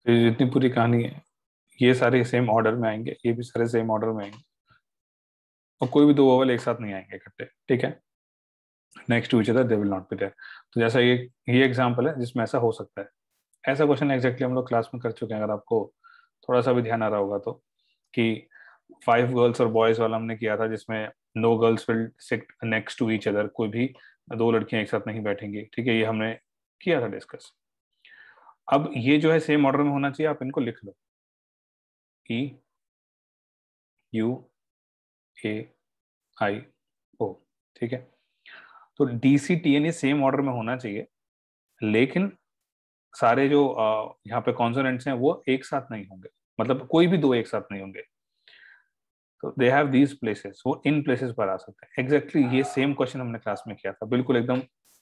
तो ये जितनी पूरी कहानी है ये सारे सेम ऑर्डर में आएंगे, ये भी सारे सेम ऑर्डर में आएंगे, और कोई भी दो ओवल एक साथ नहीं आएंगे इकट्ठे, ठीक है। Next to each other they will not be there. तो जैसा ये एग्जांपल है जिसमें ऐसा हो सकता है। ऐसा क्वेश्चन एग्जैक्टली हम लोग क्लास में कर चुके हैं, अगर आपको थोड़ा सा भी ध्यान आ रहा होगा तो, कि 5 गर्ल्स और बॉयज वाला हमने किया था, जिसमें no girls will sit next to each other, कोई भी दो लड़कियां एक साथ नहीं बैठेंगी, ठीक है, ये हमने किया था डिस्कस। अब ये जो है सेम ऑर्डर में होना चाहिए, आप इनको लिख लो, ई यू ए आई ओ, ठीक है। तो DCTN ये सेम ऑर्डर में होना चाहिए, लेकिन सारे जो यहाँ पे कॉन्सोनेंट्स हैं वो एक साथ नहीं होंगे, मतलब कोई भी दो एक साथ नहीं होंगे। तो दे हैव दीज प्लेसेस, वो इन प्लेसेस पर आ सकते हैं। एग्जैक्टली ये सेम क्वेश्चन हमने क्लास में किया था, बिल्कुल एकदम।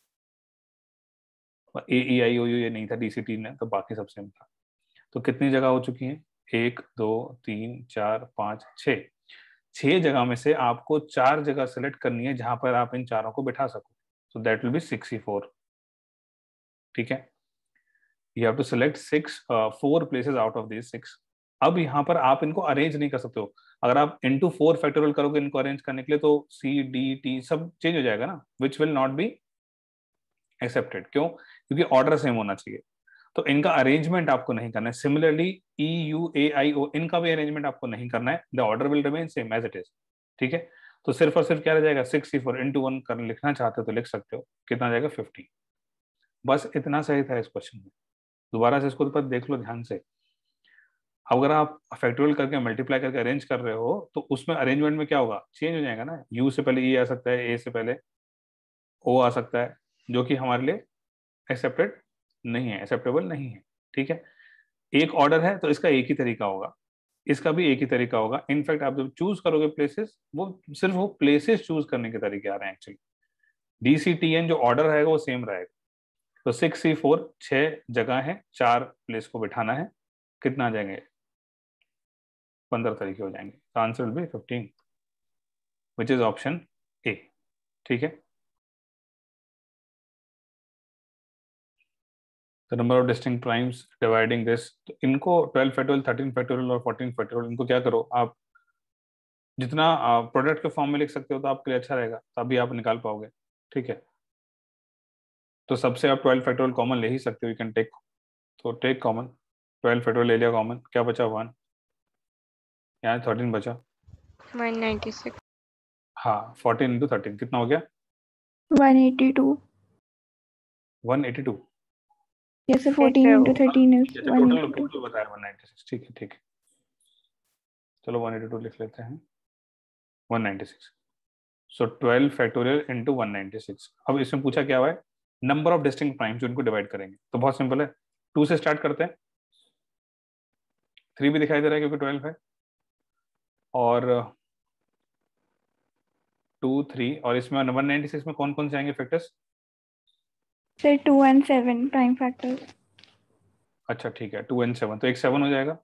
AEIOU ये नहीं था DCT ने, तो बाकी सब सेम था। तो कितनी जगह हो चुकी है? 1 2 3 4 5 6। 6 जगह में से आपको 4 जगह सेलेक्ट करनी है जहां पर आप इन चारों को बिठा सको। सो दैट विल बी 64, ठीक है। You have to select 4 places out of this 6। अब यहाँ पर आप इनको अरेंज नहीं कर सकते हो। अगर आप इंटू 4 फैक्टोरियल करोगे इनको अरेंज करने के लिए, तो CDT सब चेंज हो जाएगा ना, which will not be accepted. क्यों? क्योंकि ऑर्डर सेम होना चाहिए। तो इनका अरेंजमेंट आपको नहीं करना है। सिमिलरली EUAIO, इनका भी अरेंजमेंट आपको नहीं करना है। The order will remain same as it is, ठीक है। तो सिर्फ और सिर्फ क्या रह जाएगा? 64 इंटू 1 कर लिखना चाहते हो तो लिख सकते हो, कितना जाएगा? 50। बस इतना सही था इस क्वेश्चन में। दोबारा से इसको पर देख लो ध्यान से। अगर आप फैक्टोरियल करके मल्टीप्लाई करके अरेंज कर रहे हो, तो उसमें अरेंजमेंट में क्या होगा? चेंज हो जाएगा ना। यू से पहले ई आ सकता है, ए से पहले ओ आ सकता है, जो कि हमारे लिए एक्सेप्टेड नहीं है, एक्सेप्टेबल नहीं है, ठीक है। एक ऑर्डर है तो इसका एक ही तरीका होगा, इसका भी एक ही तरीका होगा। इनफैक्ट आप जब चूज करोगे प्लेसेस, वो सिर्फ वो प्लेसेस चूज करने के तरीके आ रहे हैं एक्चुअली। DCTN जो ऑर्डर रहेगा वो सेम रहेगा। तो 6 C 4, 6 जगह है, 4 प्लेस को बिठाना है, कितना आ जाएंगे? 15 तरीके हो जाएंगे। तो answer will be 15, which is option A, ठीक है। The number of distinct primes dividing this, तो इनको 12 फैक्टोरियल, 13 फैक्टोरियल और 14 फैक्टोरियल, इनको क्या करो आप, जितना प्रोडक्ट के फॉर्म में लिख सकते हो तो आपके लिए अच्छा रहेगा, तभी आप निकाल पाओगे, ठीक है। तो सबसे आप 12 फैक्टोरियल कॉमन ले ही सकते हो, यू कैन टेक। तो टेक कॉमन, 12 फैक्टोरियल ले लिया कॉमन, क्या बचा? 1। यहाँ 13 बचा। 196। हाँ, 14 इंटू 13 कितना हो गया? 182। 182। जैसे 14 into 13 is अच्छा, टोटल 182। टोटल बताया 196, ठीक है ठीक है। चलो 182 लिख लेते हैं, 196। So 12 factorial into 196। अब इसमें पूछा क्या हुआ है? नंबर ऑफ डिस्टिंक्ट प्राइम्स, जो इनको डिवाइड करेंगे। तो बहुत सिंपल है, 2 से स्टार्ट करते हैं। 3 भी दिखाई दे रहा है क्योंकि 12 है, और 2 3, और इसमें 196 में कौन कौन से आएंगे factors? Sir 2 and 7 prime factors. अच्छा ठीक है, 2 and 7, तो एक 7 हो जाएगा।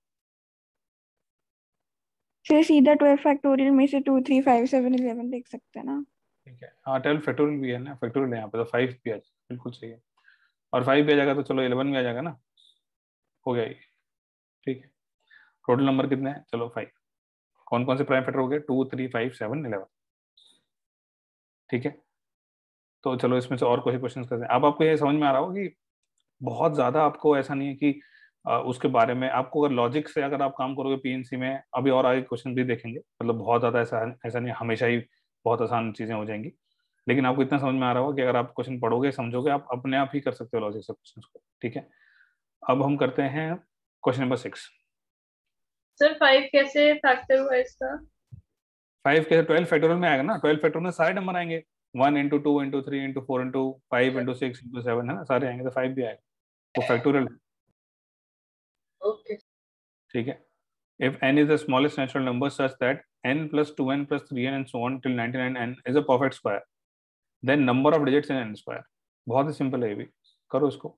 फिर सीधा 12 फैक्टोरियल में से 2 3 5 7 11 देख सकते हैं ना। ठीक है, हाँ 12 फैक्टोरियल भी है ना, फैक्टोरियल है यहाँ पे, तो 5 भी आ जाएगा, बिल्कुल सही है। और 5 भी आ जाएगा तो चलो 11 भी आ जाएगा ना, हो गया ये, ठीक है। टोटल नंबर कितने हैं? चलो 5। कौन कौन से प्राइम फैक्टर हो गए? 2 3 5 7 11, ठीक है। तो चलो इसमें से और कोई क्वेश्चन करते हैं। अब आपको ये समझ में आ रहा हो कि बहुत ज्यादा आपको ऐसा नहीं है कि उसके बारे में आपको, अगर लॉजिक से अगर आप काम करोगे PNC में, अभी और आगे क्वेश्चन भी देखेंगे, मतलब बहुत ज्यादा ऐसा ऐसा नहीं हमेशा ही बहुत आसान चीजें हो जाएंगी। लेकिन आपको इतना समझ में आ रहा होगा कि अगर आप क्वेश्चन पढ़ोगे समझोगे, आप अपने आप ही कर सकते हो लॉजिक से क्वेश्चन को, ठीक है। अब हम करते हैं क्वेश्चन नंबर 6। सर 5 कैसे फैक्टर हुआ इसका? 5 कैसे? 12 फैक्टोरियल में आएगा ना, 12 फैक्टोरियल में सारे नंबर आएंगे, 1 into 2 into 3 into 4 into 5 into 6 into 7, है ना, सारे आएंगे, तो 5 भी आएगा, वो फैक्टोरियल, ओके। ठीक है। If n is the smallest natural number such that n plus 2n plus 3n and so on till 99n is a perfect square, then number of digits in n square। बहुत ही simple है ये भी, करो इसको।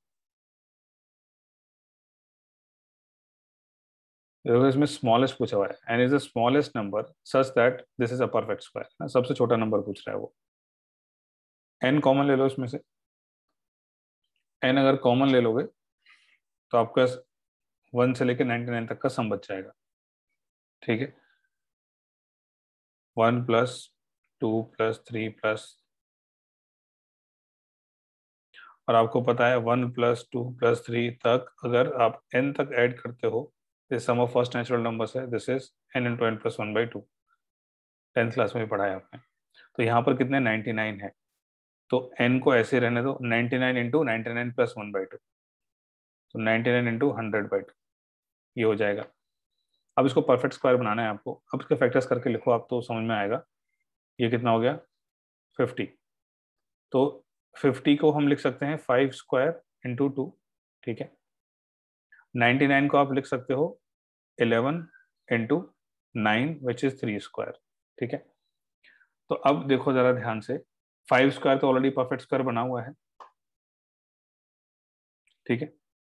देखो इसमें smallest पूछा हुआ है, n is the smallest number such that this is a perfect square, ना सबसे छोटा नंबर पूछ रहा है वो। n कॉमन ले लो इसमें से, n अगर कॉमन ले लोगे तो आपका 1 से लेकर 99 तक का सम बच जाएगा, ठीक है। 1 प्लस 2 प्लस 3 प्लस, और आपको पता है 1 प्लस 2 प्लस 3 तक अगर आप n तक ऐड करते हो, this sum of first natural numbers है, this is n into n plus 1/2, 10th class में भी पढ़ा है आपने। तो यहाँ पर कितने 99 है, तो n को ऐसे रहने दो, 99 इंटू 99 प्लस 1/2, तो 99 इंटू 100/2 ये हो जाएगा। अब इसको परफेक्ट स्क्वायर बनाना है आपको, अब इसके फैक्टर्स करके लिखो आप तो समझ में आएगा। ये कितना हो गया 50, तो 50 को हम लिख सकते हैं 5 स्क्वायर इंटू 2, ठीक है। 99 को आप लिख सकते हो 11 इंटू 9 विच इज 3 स्क्वायर, ठीक है। तो अब देखो जरा ध्यान से, 5 स्क्वायर तो ऑलरेडी परफेक्ट स्क्वायर बना हुआ है, ठीक है।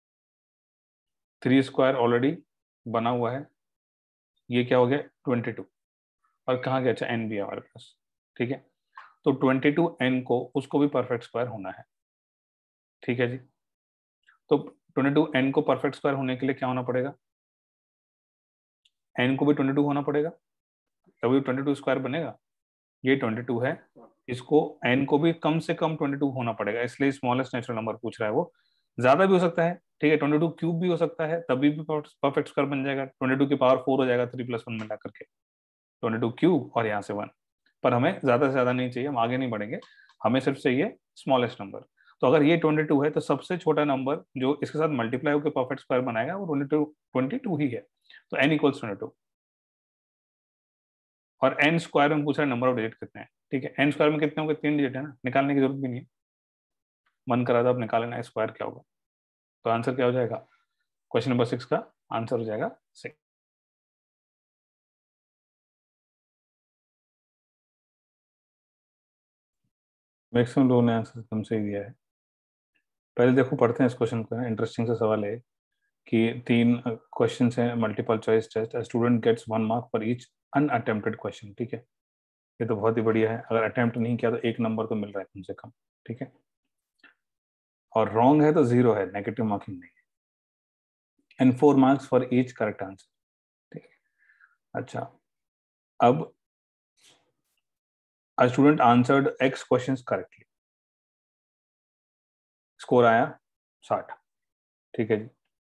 3 स्क्वायर ऑलरेडी बना हुआ है, ये क्या हो गया 22, और कहाँ गया, अच्छा n भी है हमारे पास, ठीक है। तो 22n को उसको भी परफेक्ट स्क्वायर होना है, ठीक है जी। तो 22n को परफेक्ट स्क्वायर होने के लिए क्या होना पड़ेगा, n को भी 22 होना पड़ेगा, तभी 22 स्क्वायर बनेगा। ये 22 है, इसको n को भी कम से कम 22 होना पड़ेगा, इसलिए स्मॉलेस्ट नेचुरल नंबर पूछ रहा है वो। ज्यादा भी हो सकता है, ठीक है, 22 क्यूब भी हो सकता है, तभी भी परफेक्ट स्क्वायर बन जाएगा, 22 की पावर 4 हो जाएगा 3 + 1 मिला करके, 22 क्यूब और यहाँ से 1। पर हमें ज्यादा से ज्यादा नहीं चाहिए, हम आगे नहीं बढ़ेंगे, हमें सिर्फ चाहिए स्मॉलेस्ट नंबर। तो अगर ये 22 है तो सबसे छोटा नंबर जो इसके साथ मल्टीप्लाई होकर परफेक्ट स्क्वायर बनाएगा वो 22 ही है, तो n = 22। और n स्क्वायर में पूछ रहा है नंबर ऑफ डिजिट कितने हैं, ठीक है। n स्क्वायर में कितने होंगे, 3 डिजिट है ना, निकालने की जरूरत भी नहीं है, मन करा था अब निकाल लेना स्क्वायर क्या होगा। तो आंसर क्या हो जाएगा, क्वेश्चन नंबर 6 का आंसर हो जाएगा 6। मैक्सिमम लोगों ने आंसर कम से ही दिया है। पहले देखो पढ़ते हैं इस क्वेश्चन को, इंटरेस्टिंग सा सवाल है कि 3 क्वेश्चन हैं multiple choice test, student gets 1 mark for each unattempted question, ठीक है। ये तो बहुत ही बढ़िया है, अगर अटेम्प्ट नहीं किया तो 1 नंबर तो मिल रहा है कम से कम, ठीक है। और रॉन्ग है तो 0 है, नेगेटिव मार्किंग नहीं है, and 4 marks for each correct answer, ठीक है। अच्छा, अब a student answered x questions correctly, score आया 60, ठीक है जी।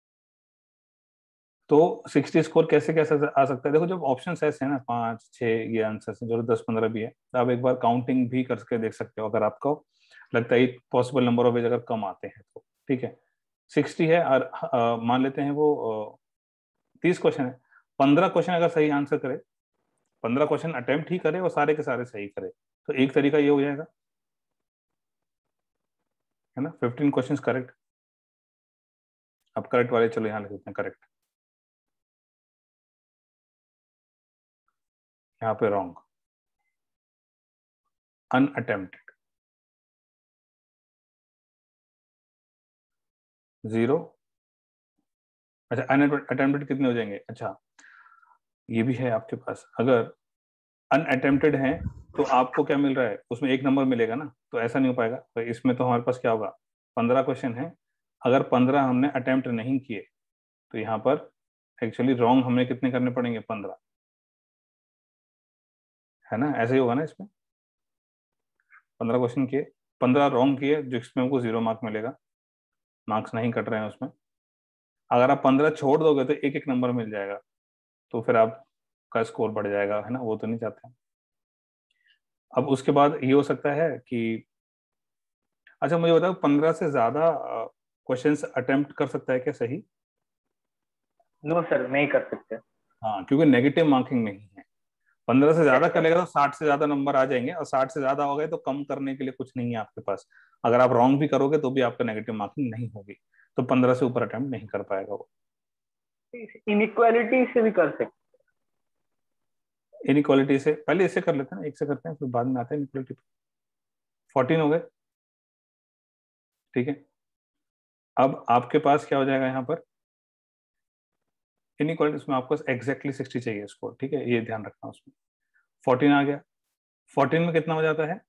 तो 60 स्कोर कैसे कैसे आ सकता है, देखो जब ऑप्शन ऐसे है ना 5 6 ये आंसर है, जो 10 15 भी है, तो आप एक बार काउंटिंग भी करके देख सकते हो, अगर आपको लगता है पॉसिबल नंबर ऑफ वेज अगर कम आते हैं तो, ठीक है। 60 है और मान लेते हैं वो 30 क्वेश्चन है, 15 क्वेश्चन अगर सही आंसर करे, 15 क्वेश्चन अटेम्प्ट ही करे और सारे के सारे सही करे, तो एक तरीका ये हो जाएगा, है ना, 15 क्वेश्चन करेक्ट। अब करेक्ट वाले चलो यहाँ लिख देते हैं करेक्ट, यहाँ पे रॉन्ग, अनअटेम्प्टेड 0। अच्छा अनअटेम्प्टेड कितने हो जाएंगे, अच्छा ये भी है आपके पास, अगर अनअटेम्प्टेड है तो आपको क्या मिल रहा है, उसमें 1 नंबर मिलेगा ना, तो ऐसा नहीं हो पाएगा। तो इसमें तो हमारे पास क्या होगा, 15 क्वेश्चन है, अगर 15 हमने अटेम्प्ट नहीं किए तो यहाँ पर एक्चुअली रॉन्ग हमें कितने करने पड़ेंगे, 15, है ना, ऐसे ही होगा ना इसमें, 15 क्वेश्चन किए, 15 रॉन्ग किए जिसमें हमको 0 मार्क मिलेगा, मार्क्स नहीं कट रहे हैं उसमें। अगर आप 15 छोड़ दोगे तो एक एक नंबर मिल जाएगा, तो फिर आपका स्कोर बढ़ जाएगा, है ना, वो तो नहीं चाहते हैं। अब उसके बाद ये हो सकता है कि, अच्छा मुझे बताओ 15 से ज्यादा क्वेश्चंस अटेम्प्ट कर सकता है क्या, सही? नो सर, नहीं कर सकते। हाँ, क्योंकि नेगेटिव मार्किंग नहीं है, 15 से ज्यादा Yes, करेगा तो 60 से ज्यादा नंबर आ जाएंगे, और 60 से ज्यादा हो गए तो कम करने के लिए कुछ नहीं है आपके पास, अगर आप रॉन्ग भी करोगे तो भी आपका नेगेटिव मार्किंग नहीं होगी, तो 15 से ऊपर अटेम्प्ट नहीं कर पाएगा वो। इनइक्वालिटी से भी कर सकते। इनइक्वालिटी से पहले इससे कर लेते हैं, एक से करते हैं फिर बाद में आते हैं इनइक्वालिटी पे। 14 हो गए, ठीक है। अब आपके पास क्या हो जाएगा यहाँ पर, इनइक्वालिटी में आपको एग्जैक्टली 60 चाहिए स्कोर, ठीक है, ये ध्यान रखना उसमें। 14 आ गया, 14 में कितना हो जाता है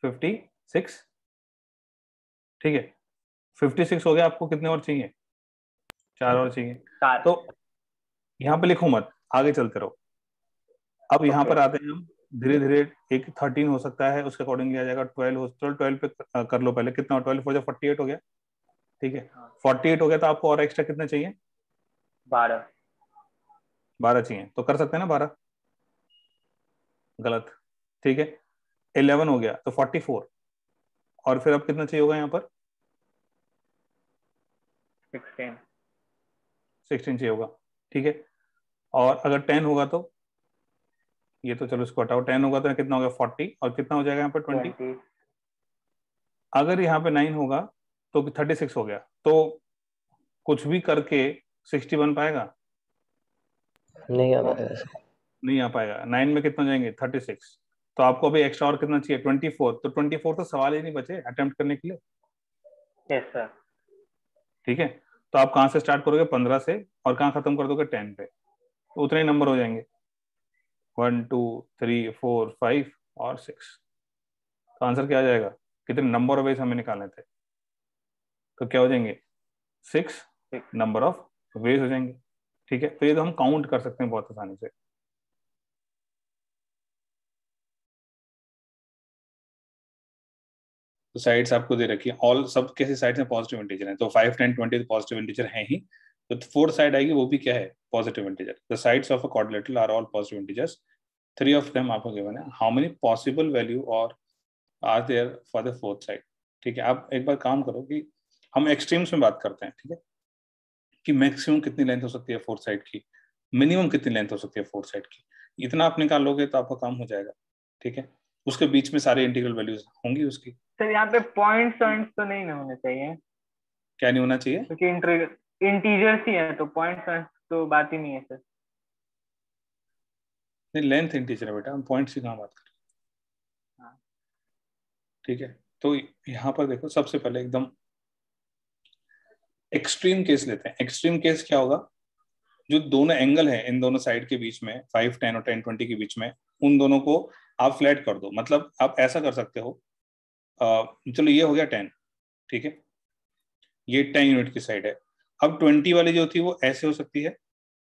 56, ठीक है। 56 हो गया, आपको कितने और चाहिए, 4 और चाहिए। 4। तो यहाँ पे लिखो मत, आगे चलते रहो। अब यहाँ Okay. पर आते हैं हम धीरे धीरे। एक 13 हो सकता है, उसके अकॉर्डिंग लिया जाएगा। 12 हो, 12 पे कर लो पहले। कितना 12 4 48 हो गया, ठीक है। 48 हो गया तो आपको और एक्स्ट्रा कितने चाहिए? 12। 12 चाहिए तो कर सकते हैं ना 12? गलत, ठीक है। 11 हो गया तो 44, और फिर अब कितना चाहिए होगा यहाँ पर? 16। 16 चाहिए होगा, ठीक है। और अगर 10 होगा तो ये तो चलो इसको हटाओ। 10 होगा तो कितना हो गया? 40, और कितना हो जाएगा यहाँ पर? 20। 20। अगर यहाँ पे 9 होगा तो 36 हो गया। तो कुछ भी करके 60 बन पाएगा? नहीं आ पाएगा सर। नहीं आ पाएगा। 9 में कितना जाएंगे? 36। तो आपको अभी एक्स्ट्रा और कितना चाहिए? 24। तो 24 तो सवाल ही नहीं बचे अटेम्प्ट करने के लिए, यस सर। ठीक है। तो आप कहाँ से स्टार्ट करोगे? 15 से, और कहाँ खत्म कर दोगे? 10 पे। तो उतने ही नंबर हो जाएंगे, 1 2 3 4 5 और 6। तो आंसर क्या आ जाएगा? कितने नंबर ऑफ वेज हमें निकालने थे? तो क्या हो जाएंगे? 6 नंबर ऑफ वेज हो जाएंगे, ठीक है। तो ये तो हम काउंट कर सकते हैं बहुत आसानी से। तो साइड्स आपको दे रखी है, ऑल सब कैसे साइड्स में पॉजिटिव इंटीजर हैं। तो 5 10 20 तो पॉजिटिव इंटीजर हैं ही। तो फोर्थ साइड आएगी, वो भी क्या है? Positive integer. The sides of a quadrilateral are all positive integers. 3 of them आपको गिवन है। हाउ मेनी पॉसिबल वैल्यू और are there for the fourth side? ठीक है। आप एक बार काम करो कि हम एक्सट्रीम्स में बात करते हैं, ठीक है, कि मैक्सिमम कितनी लेंथ हो सकती है फोर्थ साइड की, मिनिमम कितनी लेंथ हो सकती है फोर्थ साइड की। इतना आप निकाल लोगे तो आपका काम हो जाएगा, ठीक है। उसके बीच में सारे इंटीग्रल वैल्यूज होंगी उसकी। सर यहाँ पे पॉइंट्स तो नहीं ना होने चाहिए, क्या नहीं होना चाहिए? क्योंकि इंटीजर्स ही है, तो पॉइंट्स तो बात ही नहीं है सर। नहीं, लेंथ इंटीजर है बेटा, हम पॉइंट्स की कहाँ बात कर रहे हैं। हाँ। ठीक है। तो यहाँ पर देखो, सबसे पहले एकदम एक्सट्रीम केस लेते हैं। एक्सट्रीम केस क्या होगा? जो दोनों एंगल है इन दोनों साइड के बीच में, 5 10 और 10 20 के बीच में, उन दोनों को आप फ्लैट कर दो। मतलब आप ऐसा कर सकते हो, चलो ये हो गया 10, ठीक है, ये 10 यूनिट की साइड है। अब 20 वाली जो थी वो ऐसे हो सकती है,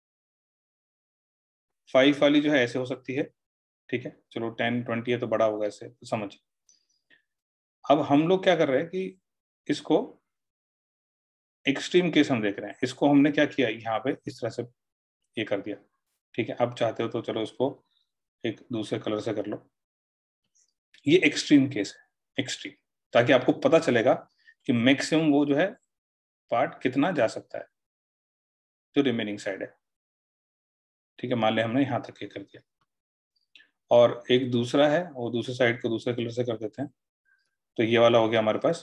5 वाली जो है ऐसे हो सकती है, ठीक है। चलो 10 20 है तो बड़ा होगा ऐसे, तो समझ। अब हम लोग क्या कर रहे हैं कि इसको एक्सट्रीम केस हम देख रहे हैं। इसको हमने क्या किया, यहाँ पे इस तरह से ये कर दिया, ठीक है। अब चाहते हो तो चलो इसको एक दूसरे कलर से कर लो। ये एक्सट्रीम केस है, एक्सट्रीम, ताकि आपको पता चलेगा कि मैक्सिमम वो जो है पार्ट कितना जा सकता है जो रिमेनिंग साइड है, ठीक है। मान लें हमने यहाँ तक ये कर दिया, और एक दूसरा है, वो दूसरे साइड को दूसरे कलर से कर देते हैं। तो ये वाला हो गया हमारे पास,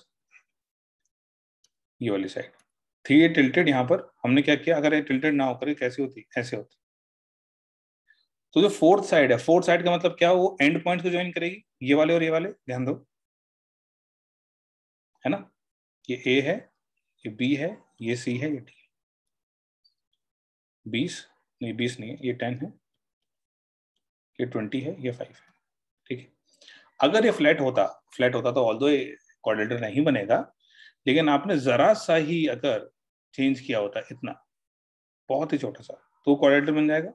ये वाली साइड थी ये टिल्टेड। यहाँ पर हमने क्या किया, अगर ये टिल्टेड ना होकर कैसी होती, ऐसे होती। तो जो फोर्थ साइड है, फोर्थ साइड का मतलब क्या, वो एंड पॉइंट को ज्वाइन करेगी, ये वाले और ये वाले, ध्यान दो, है ना। ये ए है, ये बी है, ये सी है, ये डी है। 20 नहीं, 20 नहीं है, ये 10 है, ये 20 है, ये 5 है, ठीक है। अगर ये फ्लैट होता तो ऑल्दो ये क्वाड्रेटर नहीं बनेगा, लेकिन आपने जरा सा ही अगर चेंज किया होता, इतना बहुत ही छोटा सा, तो क्वाड्रेटर बन जाएगा।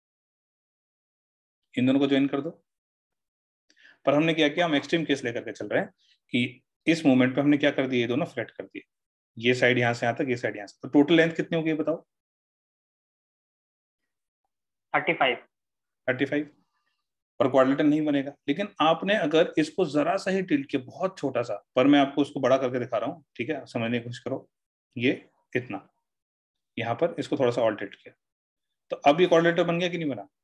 इन दोनों को ज्वाइन कर दो। पर हमने क्या किया, हम एक्सट्रीम केस लेकर के चल रहे हैं कि इस मोमेंट पे हमने क्या कर दिया, ये दोनों फ्लैट कर दिए। ये साइड यहां से यहां तक, ये साइड यहां से। तो टोटल लेंथ कितनी होगी बताओ? 35। 35। पर क्वाड्रेटर नहीं बनेगा। लेकिन आपने अगर इसको जरा सा ही टिल्ट किया, बहुत छोटा सा, पर मैं आपको उसको बड़ा करके दिखा रहा हूँ, ठीक है, समझने की कोशिश करो। ये इतना, यहाँ पर इसको थोड़ा सा और टिल्ट किया, तो अब ये क्वाड्रेटर बन गया कि नहीं बना?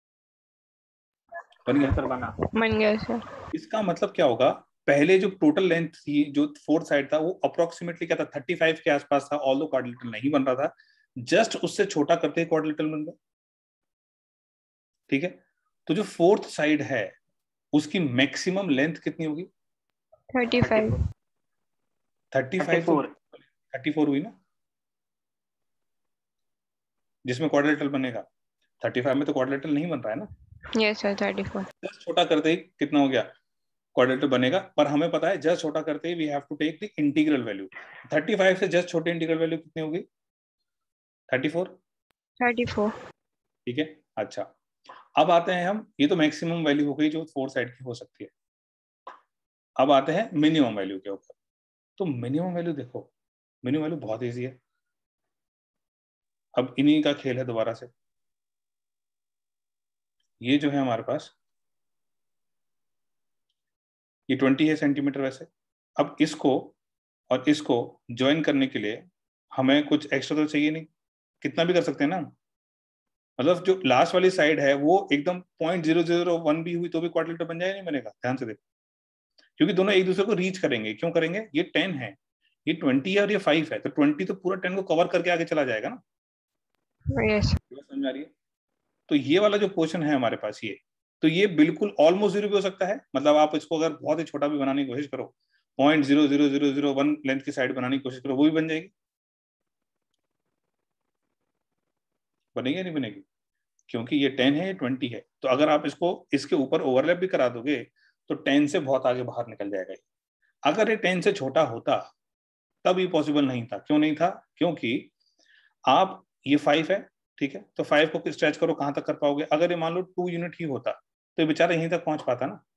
बन गया। सर बना। बन गया सर। इसका मतलब क्या होगा, पहले जो टोटल लेंथ थी, जो फोर्थ साइड था, वो अप्रोक्सीमेटली क्या था, 35 के आसपास था। ऑल्दो क्वाड्रिलेटरल नहीं बन रहा था, जस्ट उससे छोटा करते ही क्वाड्रिलेटरल बन गया, ठीक है। तो जो फोर्थ साइड है उसकी मैक्सिमम लेंथ कितनी होगी? 35। 35 तो 34 हुई ना, जिसमें क्वाड्रिलेटरल बनेगा। 35 में तो क्वाड्रिलेटरल नहीं बन रहा है ना। Yes sir 34। जस्ट छोटा करते ही कितना हो गया, क्वाड्रेटर बनेगा। पर हमें पता है जस्ट छोटा करते ही we have to take the integral value. 35 से जस्ट छोटे इंटीग्रल वैल्यू कितनी होगी? 34, 34. ठीक है। अच्छा, अब आते हैं हम, ये तो मैक्सिमम वैल्यू हो गई जो 4 साइड की हो सकती है। अब आते हैं मिनिमम वैल्यू के ऊपर। तो मिनिमम वैल्यू देखो, मिनिमम वैल्यू बहुत ईजी है। अब इन्हीं का खेल है दोबारा से। ये जो है हमारे पास, ये 20 है सेंटीमीटर वैसे। अब इसको और इसको ज्वाइन करने के लिए हमें कुछ एक्स्ट्रा तो चाहिए नहीं, कितना भी कर सकते हैं ना। मतलब जो लास्ट वाली साइड है वो एकदम 0.001 भी हुई तो भी क्वाड्रिलेटरल बन जाएगा, नहीं बनेगा? ध्यान से देखो, क्योंकि दोनों एक दूसरे को रीच करेंगे। क्यों करेंगे? ये 10 है, ये 20 है और ये 5 है, तो 20 तो पूरा 10 को कवर करके आगे चला जाएगा ना। Yes. ये बात समझ आ रही है? तो ये वाला जो पोर्शन है हमारे पास, ये तो ये बिल्कुल ऑलमोस्ट 0 भी हो सकता है। मतलब आप इसको अगर बहुत ही छोटा भी बनाने की कोशिश करो, 0.00001 लेंथ की साइड बनाने की कोशिश करो, वो भी बन जाएगी। बनेगी या नहीं बनेगी? क्योंकि ये 10 है, ये 20 है, तो अगर आप इसको इसके ऊपर ओवरलैप भी करा दोगे तो 10 से बहुत आगे बाहर निकल जाएगा। अगर ये 10 से छोटा होता तब ये पॉसिबल नहीं था। क्यों नहीं था? क्योंकि आप, ये 5 है, ठीक है, तो 5 को स्ट्रेच करो, कहां तक कर पाओगे? अगर ये मान लो 2 यूनिट ही होता तो ये बेचारा यहीं तक पहुंच पाता ना,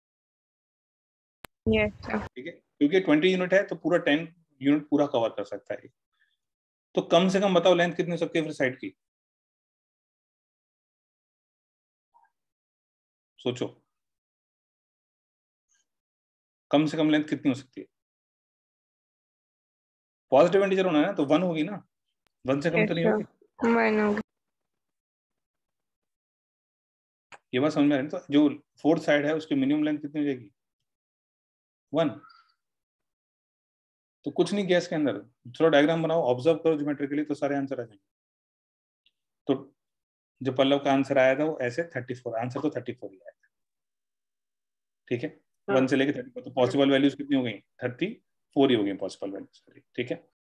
Yes, sir. ठीक है, क्योंकि 20 यूनिट है तो पूरा 10 यूनिट पूरा कवर कर सकता है। तो कम से कम बताओ लेंथ कितनी हो सकती है फिर साइड की? सोचो, कम से कम लेंथ कितनी हो सकती है? पॉजिटिव इंटीजर होना है ना, तो 1 होगी ना, 1 से कम Yes, तो नहीं sir. होगी। 1 होगी. ये बात समझ में आ रही है? तो जो फोर्थ साइड है उसकी मिनिमम लेंथ कितनी हो जाएगी? 1। तो कुछ नहीं किया इसके अंदर, थोड़ा डायग्राम बनाओ, ऑब्जर्व करो ज्योमेट्रिकली, तो सारे आंसर आ जाएंगे। तो जो पल्लव का आंसर आया था वो ऐसे 34, आंसर तो 34 ही आया, ठीक है। 1 से लेके 34, तो पॉसिबल वैल्यूज कितनी हो गई? 34 ही हो गई पॉसिबल वैल्यूज, ठीक है।